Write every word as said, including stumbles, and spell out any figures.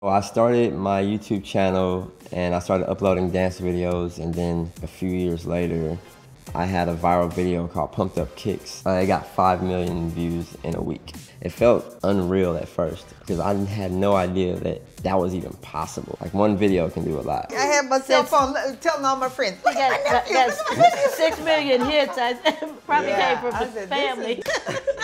Well, I started my YouTube channel and I started uploading dance videos, and then a few years later, I had a viral video called Pumped Up Kicks. I got five million views in a week. It felt unreal at first because I had no idea that that was even possible. Like one video can do a lot. I had my cell phone telling all my friends, look at my nephew, look at my nephew. Six million hits, I probably Yeah, came from I the said, family. This is